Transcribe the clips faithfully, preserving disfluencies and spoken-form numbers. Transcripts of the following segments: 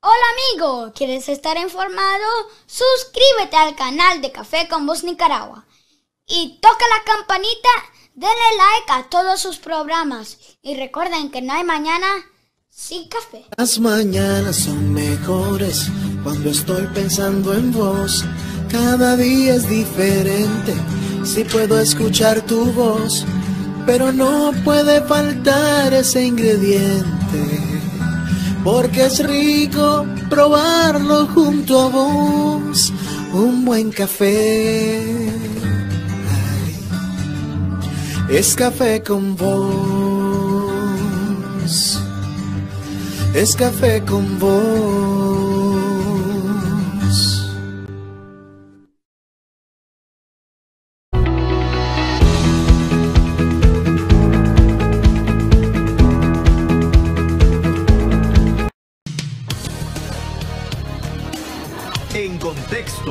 Hola amigo, ¿quieres estar informado? Suscríbete al canal de Café con Voz Nicaragua y toca la campanita, denle like a todos sus programas y recuerden que no hay mañana sin café. Las mañanas son mejores cuando estoy pensando en vos. Cada día es diferente si puedo escuchar tu voz, pero no puede faltar ese ingrediente, porque es rico probarlo junto a vos. Un buen café, ay, es Café con Vos, es Café con Vos. En contexto.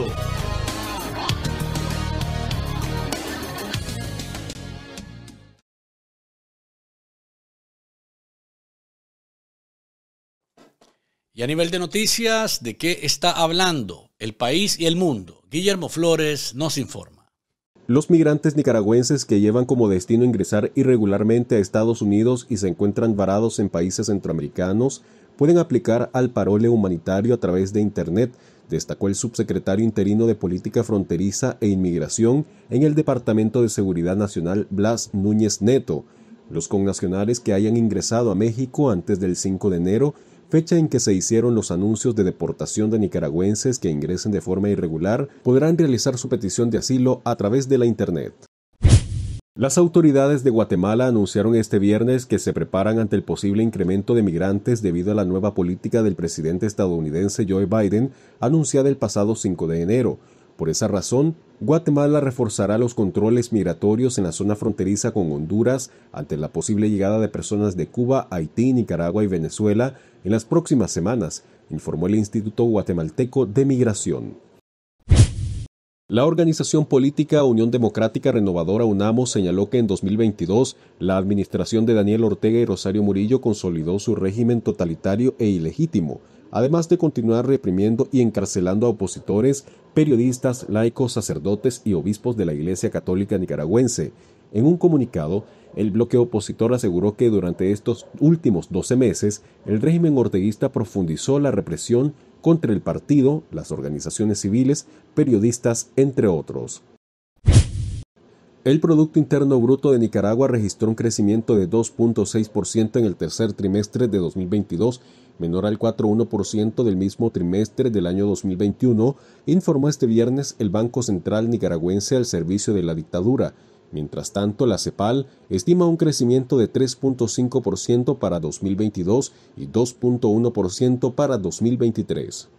Y a nivel de noticias, ¿de qué está hablando el país y el mundo? Guillermo Flores nos informa. Los migrantes nicaragüenses que llevan como destino ingresar irregularmente a Estados Unidos y se encuentran varados en países centroamericanos pueden aplicar al parole humanitario a través de Internet, destacó el subsecretario interino de Política Fronteriza e Inmigración en el Departamento de Seguridad Nacional, Blas Núñez Neto. Los connacionales que hayan ingresado a México antes del cinco de enero, fecha en que se hicieron los anuncios de deportación de nicaragüenses que ingresen de forma irregular, podrán realizar su petición de asilo a través de la Internet. Las autoridades de Guatemala anunciaron este viernes que se preparan ante el posible incremento de migrantes debido a la nueva política del presidente estadounidense Joe Biden, anunciada el pasado cinco de enero. Por esa razón, Guatemala reforzará los controles migratorios en la zona fronteriza con Honduras ante la posible llegada de personas de Cuba, Haití, Nicaragua y Venezuela en las próximas semanas, informó el Instituto Guatemalteco de Migración. La organización política Unión Democrática Renovadora UNAMO señaló que en dos mil veintidós la administración de Daniel Ortega y Rosario Murillo consolidó su régimen totalitario e ilegítimo, además de continuar reprimiendo y encarcelando a opositores, periodistas, laicos, sacerdotes y obispos de la Iglesia Católica Nicaragüense. En un comunicado, el bloque opositor aseguró que durante estos últimos doce meses, el régimen orteguista profundizó la represión contra el partido, las organizaciones civiles, periodistas, entre otros. El Producto Interno Bruto de Nicaragua registró un crecimiento de dos punto seis por ciento en el tercer trimestre de dos mil veintidós, menor al cuatro punto uno por ciento del mismo trimestre del año dos mil veintiuno, informó este viernes el Banco Central Nicaragüense al servicio de la dictadura. Mientras tanto, la CEPAL estima un crecimiento de tres punto cinco por ciento para dos mil veintidós y dos punto uno por ciento para dos mil veintitrés.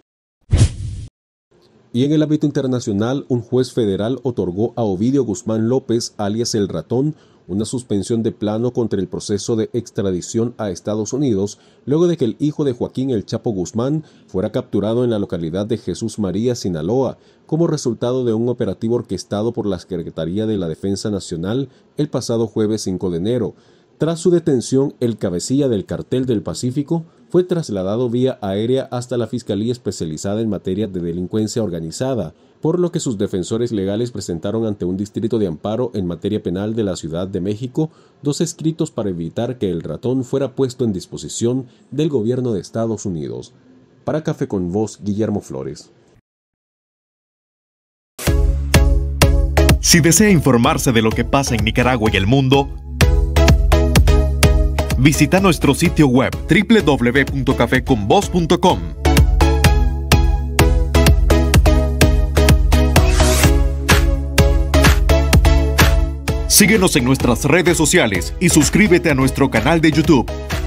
Y en el ámbito internacional, un juez federal otorgó a Ovidio Guzmán López, alias El Ratón, una suspensión de plano contra el proceso de extradición a Estados Unidos, luego de que el hijo de Joaquín El Chapo Guzmán fuera capturado en la localidad de Jesús María, Sinaloa, como resultado de un operativo orquestado por la Secretaría de la Defensa Nacional el pasado jueves cinco de enero. Tras su detención, el cabecilla del Cartel del Pacífico fue trasladado vía aérea hasta la Fiscalía Especializada en Materia de Delincuencia Organizada, por lo que sus defensores legales presentaron ante un distrito de amparo en materia penal de la Ciudad de México dos escritos para evitar que el ratón fuera puesto en disposición del gobierno de Estados Unidos. Para Café con Voz, Guillermo Flores. Si desea informarse de lo que pasa en Nicaragua y el mundo, visita nuestro sitio web doble u doble u doble u punto café con voz punto com. Síguenos en nuestras redes sociales y suscríbete a nuestro canal de YouTube.